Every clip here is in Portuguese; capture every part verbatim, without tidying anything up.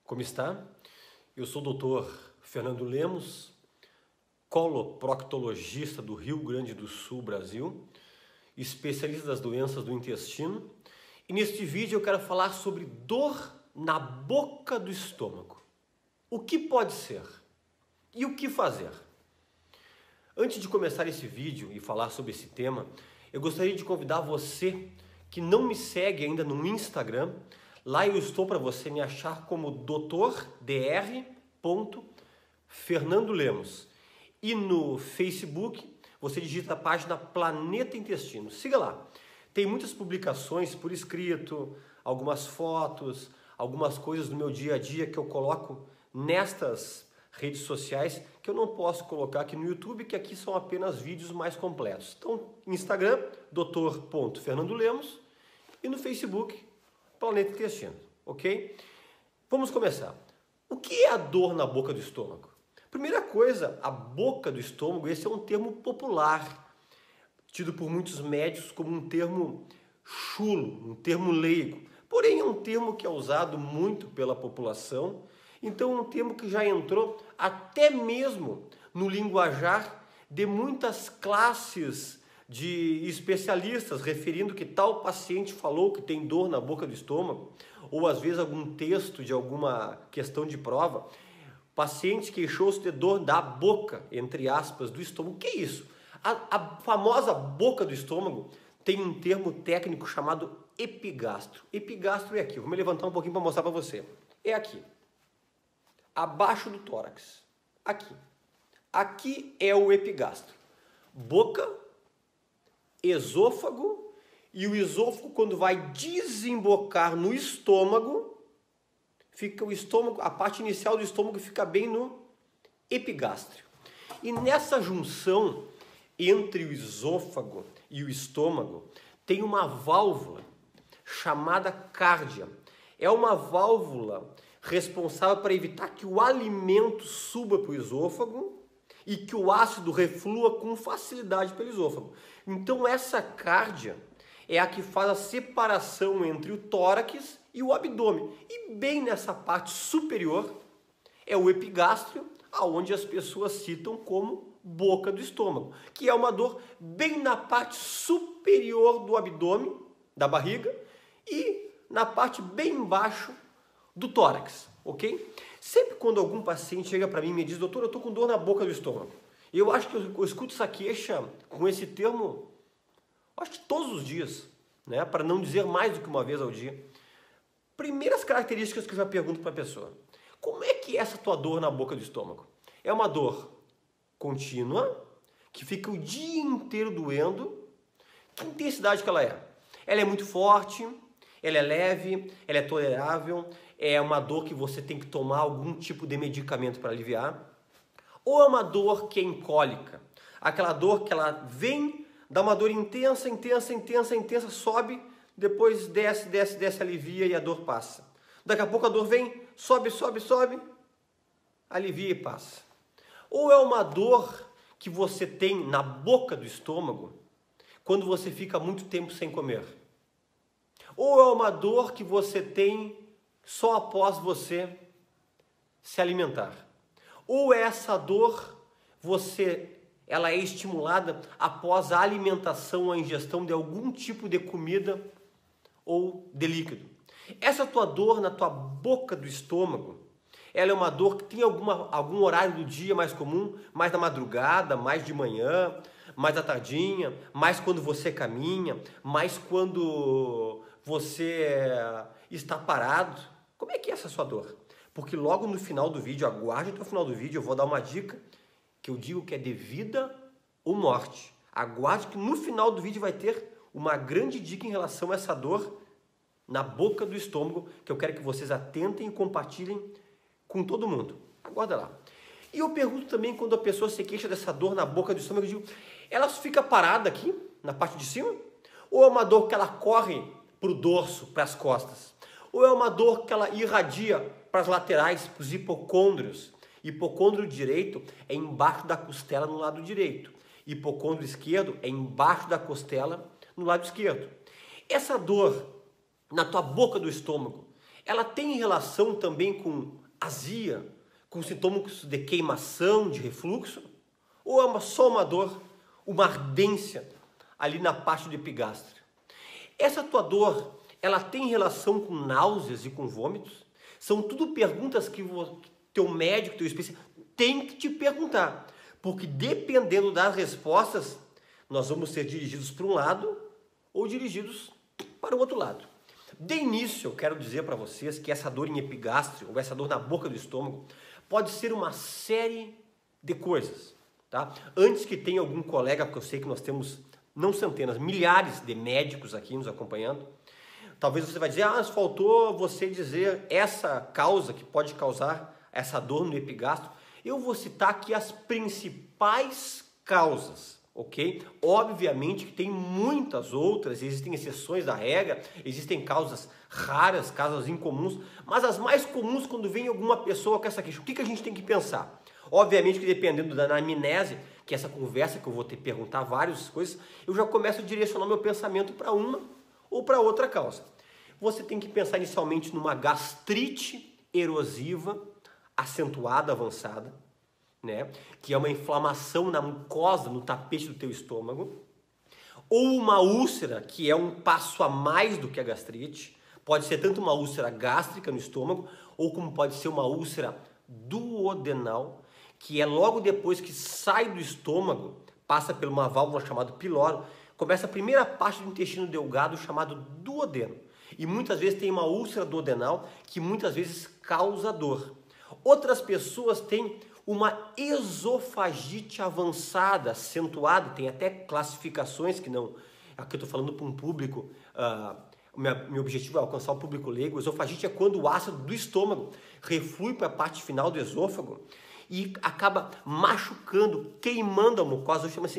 Como está? Eu sou o doutor Fernando Lemos, coloproctologista do Rio Grande do Sul, Brasil, especialista das doenças do intestino, e neste vídeo eu quero falar sobre dor na boca do estômago. O que pode ser? E o que fazer? Antes de começar esse vídeo e falar sobre esse tema, eu gostaria de convidar você que não me segue ainda no Instagram. Lá eu estou para você me achar como doutor dr ponto Fernando Lemos. E no Facebook você digita a página Planeta Intestino. Siga lá. Tem muitas publicações por escrito, algumas fotos, algumas coisas do meu dia a dia que eu coloco nestas redes sociais que eu não posso colocar aqui no YouTube, que aqui são apenas vídeos mais completos. Então, Instagram, doutor ponto Fernando Lemos, e no Facebook, Planeta Intestino, ok? Vamos começar. O que é a dor na boca do estômago? Primeira coisa, a boca do estômago, esse é um termo popular, tido por muitos médicos como um termo chulo, um termo leigo. Porém, é um termo que é usado muito pela população, então é um termo que já entrou até mesmo no linguajar de muitas classes de especialistas, referindo que tal paciente falou que tem dor na boca do estômago, ou às vezes algum texto de alguma questão de prova, paciente queixou-se de dor da boca, entre aspas, do estômago. O que é isso? A, a famosa boca do estômago tem um termo técnico chamado epigastro. Epigastro é aqui, vou me levantar um pouquinho para mostrar para você. É aqui, abaixo do tórax, aqui. Aqui é o epigastro. Boca, esôfago, e o esôfago, quando vai desembocar no estômago, fica o estômago, a parte inicial do estômago fica bem no epigástrio. E nessa junção entre o esôfago e o estômago tem uma válvula chamada cárdia. É uma válvula responsável para evitar que o alimento suba para o esôfago e que o ácido reflua com facilidade pelo esôfago. Então essa cárdia é a que faz a separação entre o tórax e o abdômen. E bem nessa parte superior é o epigástrio, aonde as pessoas citam como boca do estômago, que é uma dor bem na parte superior do abdômen, da barriga, e na parte bem embaixo do tórax, ok? Sempre quando algum paciente chega para mim e me diz, doutor, eu estou com dor na boca do estômago, eu acho que eu, eu escuto essa queixa com esse termo, acho que todos os dias, né? Para não dizer mais do que uma vez ao dia. Primeiras características que eu já pergunto para a pessoa, como é que é essa tua dor na boca do estômago? É uma dor contínua, que fica o dia inteiro doendo? Que intensidade que ela é? Ela é muito forte? Ela é leve? Ela é tolerável? É uma dor que você tem que tomar algum tipo de medicamento para aliviar? Ou é uma dor que é incólica? Aquela dor que ela vem, dá uma dor intensa, intensa, intensa, intensa, sobe, depois desce, desce, desce, alivia e a dor passa. Daqui a pouco a dor vem, sobe, sobe, sobe, alivia e passa. Ou é uma dor que você tem na boca do estômago quando você fica muito tempo sem comer? Ou é uma dor que você tem só após você se alimentar? Ou essa dor, você, ela é estimulada após a alimentação, a ingestão de algum tipo de comida ou de líquido? Essa tua dor na tua boca do estômago, ela é uma dor que tem alguma, algum horário do dia mais comum, mais na madrugada, mais de manhã, mais à tardinha, mais quando você caminha, mais quando você está parado? Como é que é essa sua dor? Porque logo no final do vídeo, aguarde até o final do vídeo, eu vou dar uma dica que eu digo que é de vida ou morte. Aguarde que no final do vídeo vai ter uma grande dica em relação a essa dor na boca do estômago, que eu quero que vocês atentem e compartilhem com todo mundo. Aguarda lá. E eu pergunto também, quando a pessoa se queixa dessa dor na boca do estômago, eu digo, ela fica parada aqui, na parte de cima? Ou é uma dor que ela corre para o dorso, para as costas? Ou é uma dor que ela irradia para as laterais, para os hipocôndrios? Hipocôndrio direito é embaixo da costela no lado direito. Hipocôndrio esquerdo é embaixo da costela no lado esquerdo. Essa dor na tua boca do estômago, ela tem relação também com azia, com sintomas de queimação, de refluxo? Ou é uma, só uma dor, uma ardência ali na parte do epigastro? Essa tua dor, ela tem relação com náuseas e com vômitos? São tudo perguntas que o teu médico, teu especialista, tem que te perguntar. Porque dependendo das respostas, nós vamos ser dirigidos para um lado ou dirigidos para o outro lado. De início, eu quero dizer para vocês que essa dor em epigastro, ou essa dor na boca do estômago, pode ser uma série de coisas, tá? Antes que tenha algum colega, porque eu sei que nós temos não centenas, milhares de médicos aqui nos acompanhando, talvez você vai dizer, ah, faltou você dizer essa causa que pode causar essa dor no epigastro. Eu vou citar aqui as principais causas, ok? Obviamente que tem muitas outras, existem exceções da regra, existem causas raras, causas incomuns, mas as mais comuns quando vem alguma pessoa com essa queixa, o que, que a gente tem que pensar? Obviamente que dependendo da anamnese, que é essa conversa que eu vou ter que perguntar várias coisas, eu já começo a direcionar meu pensamento para uma ou para outra causa. Você tem que pensar inicialmente numa gastrite erosiva, acentuada, avançada, né? Que é uma inflamação na mucosa, no tapete do teu estômago, ou uma úlcera, que é um passo a mais do que a gastrite, pode ser tanto uma úlcera gástrica no estômago, ou como pode ser uma úlcera duodenal, que é logo depois que sai do estômago, passa por uma válvula chamada piloro, começa a primeira parte do intestino delgado chamado duodeno, e muitas vezes tem uma úlcera duodenal que muitas vezes causa dor. Outras pessoas têm uma esofagite avançada, acentuada, tem até classificações que não... Aqui eu estou falando para um público, uh, meu, meu objetivo é alcançar o público leigo. Esofagite é quando o ácido do estômago reflui para a parte final do esôfago e acaba machucando, queimando a mucosa, chama-se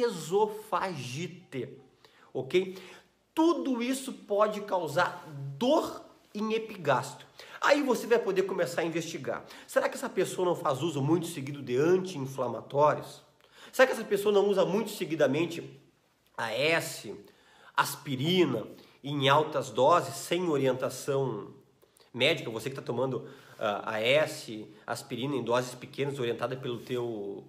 esofagite, ok? Tudo isso pode causar dor em epigastro. Aí você vai poder começar a investigar. Será que essa pessoa não faz uso muito seguido de anti-inflamatórios? Será que essa pessoa não usa muito seguidamente A S, aspirina, em altas doses, sem orientação médica? Você que está tomando uh, A S, aspirina em doses pequenas, orientada pelo teu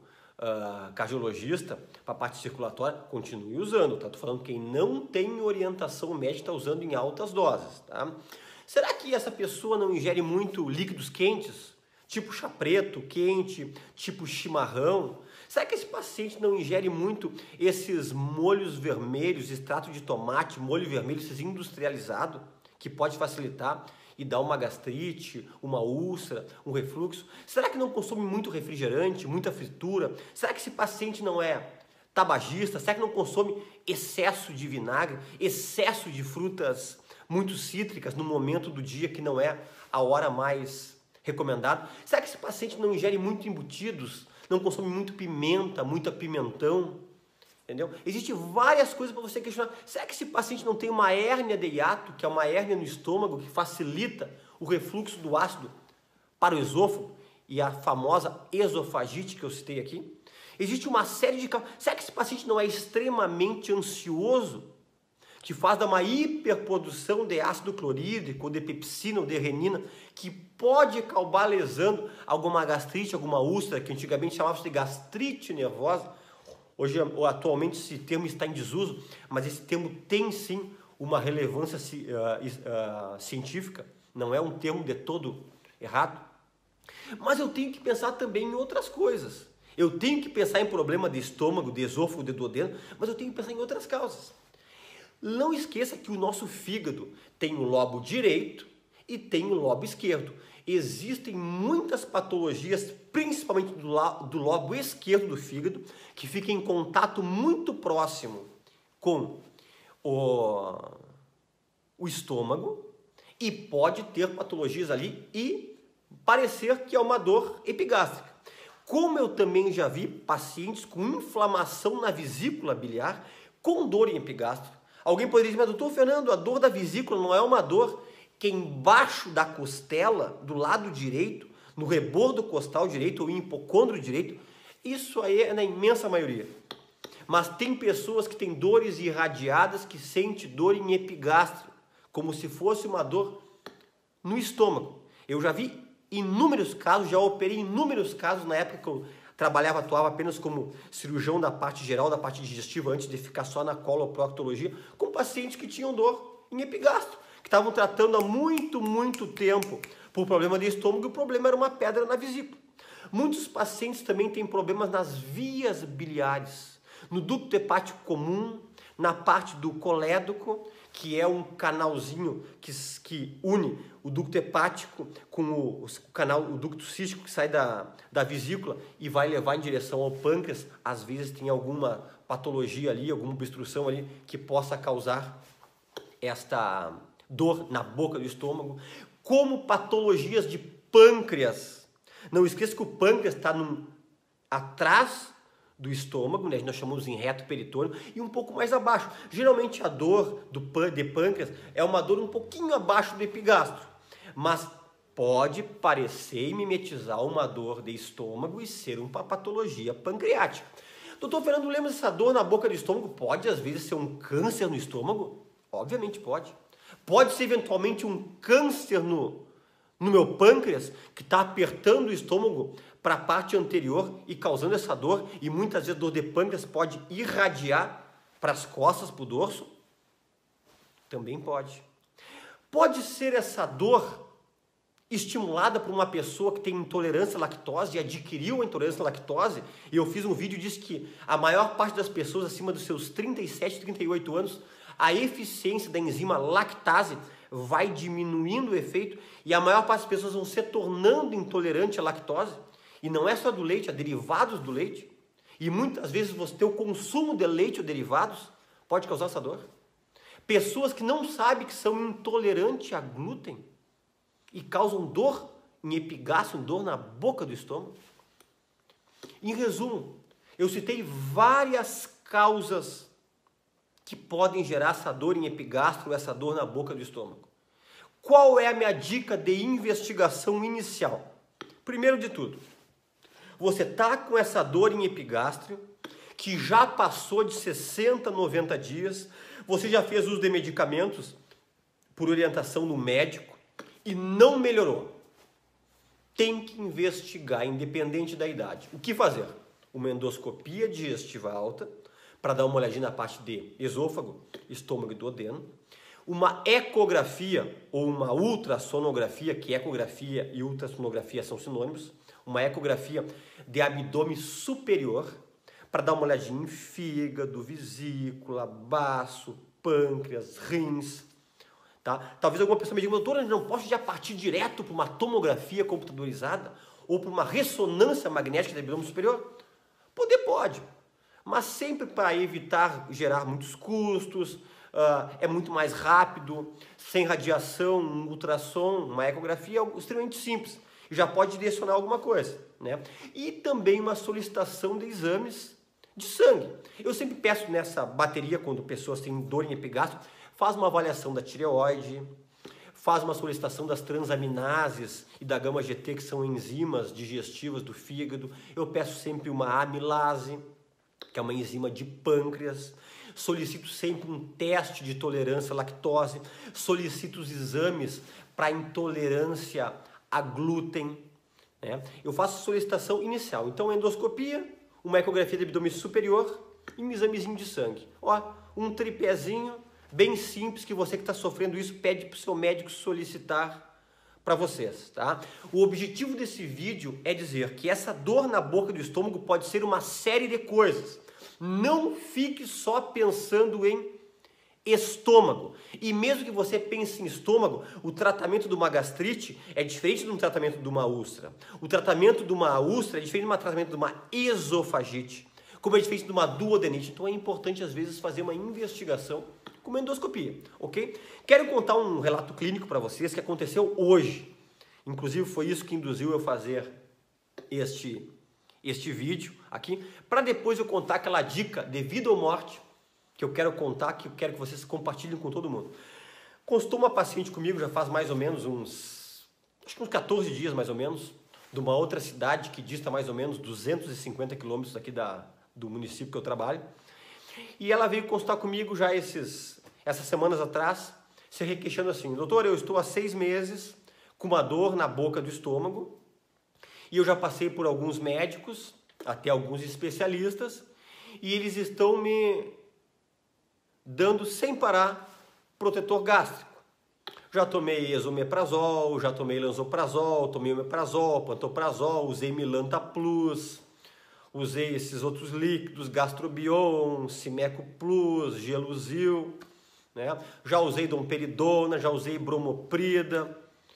uh, cardiologista para a parte circulatória, continue usando, tá? Estou falando quem não tem orientação médica está usando em altas doses, tá? Será que essa pessoa não ingere muito líquidos quentes? Tipo chá preto, quente, tipo chimarrão? Será que esse paciente não ingere muito esses molhos vermelhos, extrato de tomate, molho vermelho, esses industrializado, que pode facilitar e dar uma gastrite, uma úlcera, um refluxo? Será que não consome muito refrigerante, muita fritura? Será que esse paciente não é tabagista? Será que não consome excesso de vinagre, excesso de frutas muito cítricas no momento do dia que não é a hora mais recomendada? Será que esse paciente não ingere muito embutidos, não consome muito pimenta, muito pimentão? Entendeu? Existem várias coisas para você questionar. Será que esse paciente não tem uma hérnia de hiato, que é uma hérnia no estômago que facilita o refluxo do ácido para o esôfago e a famosa esofagite que eu citei aqui? Existe uma série de causas. Será que esse paciente não é extremamente ansioso, que faz uma hiperprodução de ácido clorídrico, de pepsina ou de renina, que pode acabar lesando alguma gastrite, alguma úlcera, que antigamente chamava-se de gastrite nervosa? Hoje, atualmente, esse termo está em desuso, mas esse termo tem sim uma relevância uh, uh, científica, não é um termo de todo errado. Mas eu tenho que pensar também em outras coisas. Eu tenho que pensar em problema de estômago, de esôfago, de duodeno, mas eu tenho que pensar em outras causas. Não esqueça que o nosso fígado tem o lobo direito e tem o lobo esquerdo. Existem muitas patologias, principalmente do, do lobo esquerdo do fígado, que fica em contato muito próximo com o, o estômago e pode ter patologias ali e parecer que é uma dor epigástrica. Como eu também já vi pacientes com inflamação na vesícula biliar com dor em epigastro. Alguém poderia dizer, mas doutor Fernando, a dor da vesícula não é uma dor que embaixo da costela, do lado direito, no rebordo costal direito ou em hipocôndrio direito? Isso aí é na imensa maioria. Mas tem pessoas que têm dores irradiadas, que sentem dor em epigastro, como se fosse uma dor no estômago. Eu já vi inúmeros casos, já operei inúmeros casos na época que eu trabalhava, atuava apenas como cirurgião da parte geral, da parte digestiva, antes de ficar só na coloproctologia, com pacientes que tinham dor em epigastro, que estavam tratando há muito, muito tempo por problema de estômago, e o problema era uma pedra na vesícula. Muitos pacientes também têm problemas nas vias biliares, no ducto hepático comum, na parte do colédoco, que é um canalzinho que, que une o ducto hepático com o, o canal, o ducto cístico que sai da, da vesícula e vai levar em direção ao pâncreas. Às vezes tem alguma patologia ali, alguma obstrução ali que possa causar esta dor na boca do estômago. Como patologias de pâncreas. Não esqueça que o pâncreas está atrás do estômago, né? Nós chamamos em reto peritônio, e um pouco mais abaixo. Geralmente a dor do de pâncreas é uma dor um pouquinho abaixo do epigastro, mas pode parecer e mimetizar uma dor de estômago e ser uma patologia pancreática. Doutor Fernando Lemos, essa dor na boca do estômago pode às vezes ser um câncer no estômago? Obviamente pode. Pode ser eventualmente um câncer no, no meu pâncreas, que está apertando o estômago para a parte anterior e causando essa dor, e muitas vezes a dor de pâncreas pode irradiar para as costas, para o dorso? Também pode. Pode ser essa dor estimulada por uma pessoa que tem intolerância à lactose e adquiriu a intolerância à lactose, e eu fiz um vídeo e disse que a maior parte das pessoas acima dos seus trinta e sete, trinta e oito anos, a eficiência da enzima lactase vai diminuindo o efeito, e a maior parte das pessoas vão se tornando intolerante à lactose. E não é só do leite, há derivados do leite. E muitas vezes você ter o consumo de leite ou derivados pode causar essa dor. Pessoas que não sabem que são intolerantes a glúten e causam dor em epigastro, dor na boca do estômago. Em resumo, eu citei várias causas que podem gerar essa dor em epigastro, essa dor na boca do estômago. Qual é a minha dica de investigação inicial? Primeiro de tudo, você está com essa dor em epigastro, que já passou de sessenta, noventa dias, você já fez uso de medicamentos por orientação do médico e não melhorou. Tem que investigar, independente da idade. O que fazer? Uma endoscopia digestiva alta, para dar uma olhadinha na parte de esôfago, estômago e duodeno. Uma ecografia ou uma ultrassonografia, que ecografia e ultrassonografia são sinônimos, uma ecografia de abdômen superior, para dar uma olhadinha em fígado, vesícula, baço, pâncreas, rins. Tá? Talvez alguma pessoa me diga, doutor, eu não posso já partir direto para uma tomografia computadorizada ou para uma ressonância magnética do abdômen superior? Poder pode, mas sempre para evitar gerar muitos custos, uh, é muito mais rápido, sem radiação, um ultrassom, uma ecografia é extremamente simples. Já pode direcionar alguma coisa, né? E também uma solicitação de exames de sangue. Eu sempre peço nessa bateria, quando pessoas têm dor em epigastro, faz uma avaliação da tireoide, faz uma solicitação das transaminases e da gama G T, que são enzimas digestivas do fígado. Eu peço sempre uma amilase, que é uma enzima de pâncreas. Solicito sempre um teste de tolerância à lactose. Solicito os exames para intolerância a glúten, né? Eu faço a solicitação inicial. Então, endoscopia, uma ecografia de abdômen superior e um examezinho de sangue. Ó, um tripézinho bem simples que você que está sofrendo isso pede para o seu médico solicitar para vocês, tá? O objetivo desse vídeo é dizer que essa dor na boca do estômago pode ser uma série de coisas. Não fique só pensando em estômago. E mesmo que você pense em estômago, o tratamento de uma gastrite é diferente do tratamento de uma úlcera. O tratamento de uma úlcera é diferente do tratamento de uma esofagite, como é diferente de uma duodenite. Então é importante às vezes fazer uma investigação com uma endoscopia, ok? Quero contar um relato clínico para vocês que aconteceu hoje. Inclusive foi isso que induziu eu fazer este, este vídeo aqui, para depois eu contar aquela dica de vida ou morte que eu quero contar, que eu quero que vocês compartilhem com todo mundo. Consultou uma paciente comigo já faz mais ou menos uns, acho que uns quatorze dias mais ou menos, de uma outra cidade que dista mais ou menos duzentos e cinquenta quilômetros aqui da, do município que eu trabalho. E ela veio consultar comigo já esses, essas semanas atrás, se requeixando assim, doutor, eu estou há seis meses com uma dor na boca do estômago, e eu já passei por alguns médicos, até alguns especialistas, e eles estão me dando sem parar protetor gástrico. Já tomei esomeprazol, já tomei lansoprazol, tomei omeprazol, pantoprazol, usei Milanta Plus, usei esses outros líquidos, Gastrobion, Simeco Plus, Geluzil, né? Já usei domperidona, já usei bromoprida.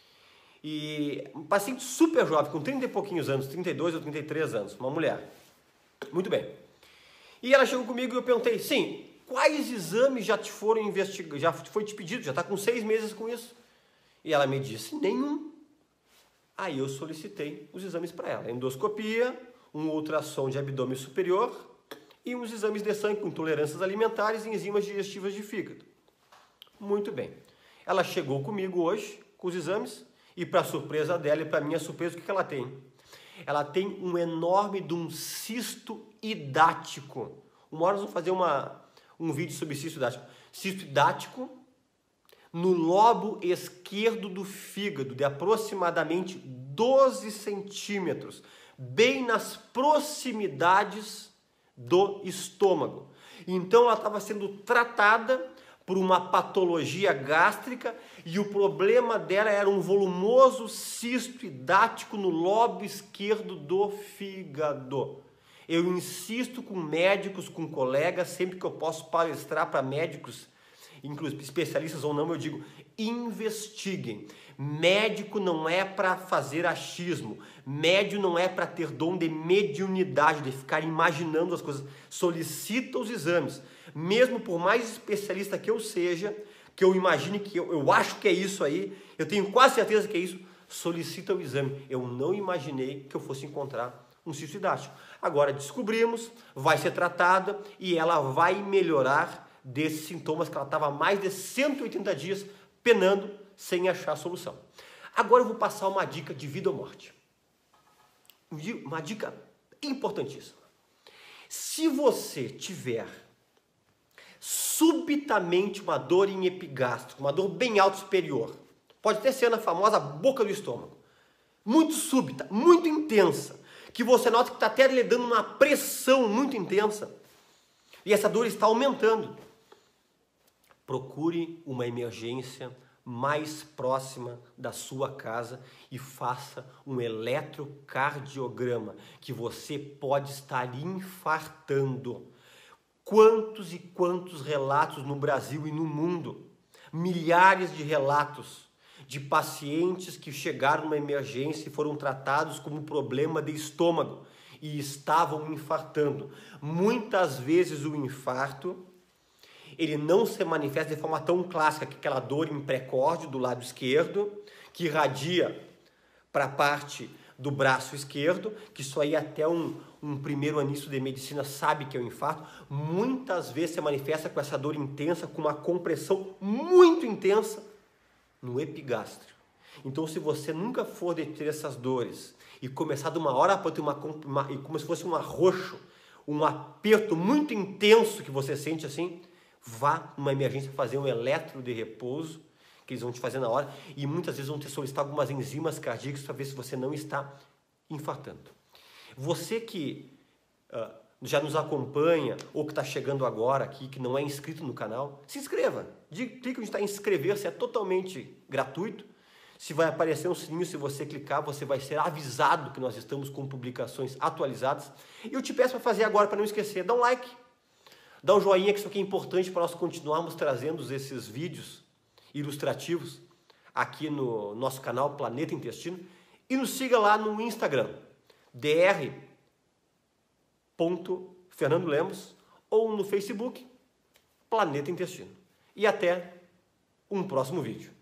E um paciente super jovem, com trinta e pouquinhos anos, trinta e dois ou trinta e três anos, uma mulher. Muito bem. E ela chegou comigo e eu perguntei, sim, quais exames já te foram investigados, já foi te pedido, já está com seis meses com isso? E ela me disse, nenhum. Aí eu solicitei os exames para ela, endoscopia, um ultrassom de abdômen superior e uns exames de sangue com intolerâncias alimentares e enzimas digestivas de fígado. Muito bem. Ela chegou comigo hoje com os exames e, para surpresa dela e para minha surpresa, o que ela tem? Ela tem um enorme de um cisto hidático. Uma hora nós vamos fazer uma, um vídeo sobre cisto hidático. Cisto hidático no lobo esquerdo do fígado, de aproximadamente doze centímetros, bem nas proximidades do estômago. Então ela estava sendo tratada por uma patologia gástrica e o problema dela era um volumoso cisto hidático no lobo esquerdo do fígado. Eu insisto com médicos, com colegas, sempre que eu posso palestrar para médicos, inclusive especialistas ou não, eu digo, investiguem. Médico não é para fazer achismo, médium não é para ter dom de mediunidade, de ficar imaginando as coisas. Solicita os exames, mesmo por mais especialista que eu seja, que eu imagine que eu, eu acho que é isso aí, eu tenho quase certeza que é isso, solicita o exame. Eu não imaginei que eu fosse encontrar um cisto hidático. Agora descobrimos, vai ser tratada e ela vai melhorar desses sintomas que ela estava há mais de cento e oitenta dias penando sem achar a solução. Agora eu vou passar uma dica de vida ou morte. Uma dica importantíssima. Se você tiver subitamente uma dor em epigástrico, uma dor bem alta superior, pode até ser na famosa boca do estômago, muito súbita, muito intensa, que você nota que está até lhe dando uma pressão muito intensa, e essa dor está aumentando, procure uma emergência mais próxima da sua casa e faça um eletrocardiograma, que você pode estar infartando. Quantos e quantos relatos no Brasil e no mundo, milhares de relatos de pacientes que chegaram numa emergência e foram tratados como problema de estômago e estavam infartando. Muitas vezes o infarto ele não se manifesta de forma tão clássica, que aquela dor em precórdio do lado esquerdo, que irradia para a parte do braço esquerdo, que isso aí até um, um primeiro aninho de medicina sabe que é um infarto. Muitas vezes se manifesta com essa dor intensa, com uma compressão muito intensa no epigástrio. Então, se você nunca for de ter essas dores e começar de uma hora para outra, uma, uma, como se fosse um arroxo, um aperto muito intenso que você sente assim, vá numa emergência fazer um eletro de repouso, que eles vão te fazer na hora, e muitas vezes vão te solicitar algumas enzimas cardíacas para ver se você não está infartando. Você que uh, já nos acompanha, ou que está chegando agora aqui, que não é inscrito no canal, se inscreva. Clique onde está inscrever-se, é totalmente gratuito. Se vai aparecer um sininho, se você clicar, você vai ser avisado que nós estamos com publicações atualizadas. E eu te peço para fazer agora, para não esquecer, dá um like, dá um joinha, que isso aqui é importante para nós continuarmos trazendo esses vídeos ilustrativos aqui no nosso canal Planeta Intestino, e nos siga lá no Instagram, dr ponto fernando lemos, ou no Facebook, Planeta Intestino. E até um próximo vídeo.